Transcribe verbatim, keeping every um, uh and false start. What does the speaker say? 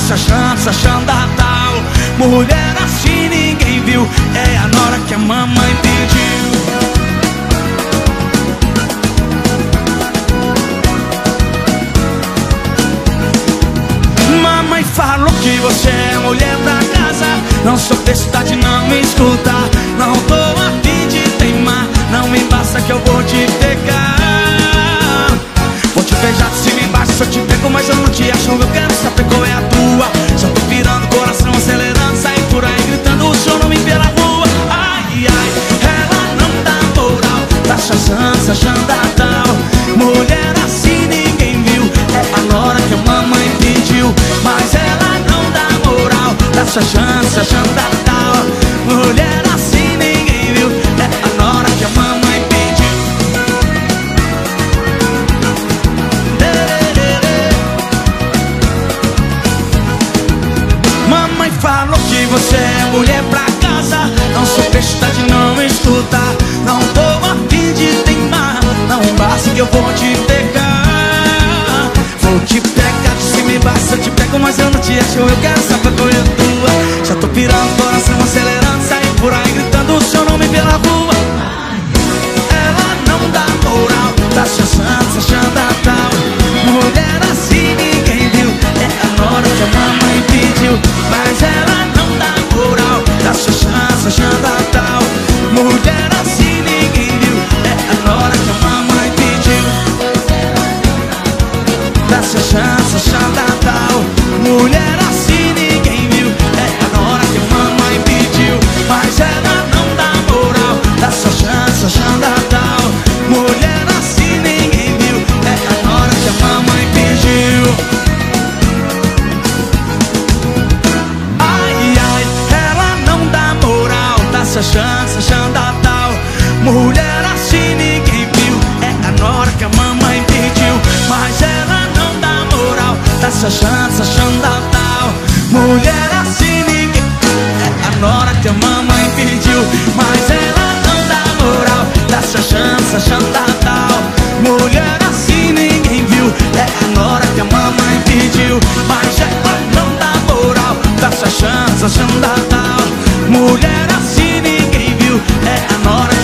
sua chance, achando tal. Mulher assim ninguém viu, é a nora que a mamãe pediu. Mamãe falou que você é mulher pra casa. Não sou besta de não me escutar. Não tô a fim de teimar. Não me basta que eu vou te pegar. Vou te beijar de cima e embaixo. Se eu te pego, mas eu não te acho. Eu quero saber qual é a tua. Já tô virando coração, acelerando. Sair por aí gritando o seu nome pela rua. Ai, ai, ela não dá moral. Tá chaçando, achando tal. Mulher assim ninguém viu, é a nora que a mamãe pediu. Mas ela não dá moral. Dá sua chance, achando tal. Mulher assim ninguém viu, é a nora que a mamãe pediu. Mamãe falou que você é mulher pra casa. Não sou besta de não escutar. Não tô a fim de teimar. Não basta que eu vou te pegar. Vou te pegar de cima e embaixo. Eu te pego, mas eu não te acho. Eu quero saber qual é a tua. Já tô pirando, coração acelerando. Sair por aí gritando o seu nome pela rua. Ela não dá moral. Tá chaçando, achando tal. Mulher assim ninguém viu, é a nora que a mamãe pediu. Mas ela não dá moral. Tá chaçando, achando tal. Mulher assim ninguém viu, é a nora que a mamãe pediu. Dá sua chance, achando tal. Mulher assim ninguém viu, é a nora que a mamãe pediu. Mas ela não dá moral. Dá sua chance, achando tal. Mulher assim ninguém viu, é a nora que a mamãe pediu. Ai, ai, ela não dá moral. Dá sua chance, achando tal. Mulher assim ninguém viu, é a nora que a mamãe pediu. Mas ela não dá moral. Dá sua chance, achando tal. Mulher assim ninguém, é a nora que a mamãe pediu. Mas ela não dá moral. Dá sua chance, achando tal. Mulher assim ninguém viu, é a nora que a mamãe pediu. Mas ela não dá moral. Dá sua chance, achando tal. Mulher assim ninguém viu, é a nora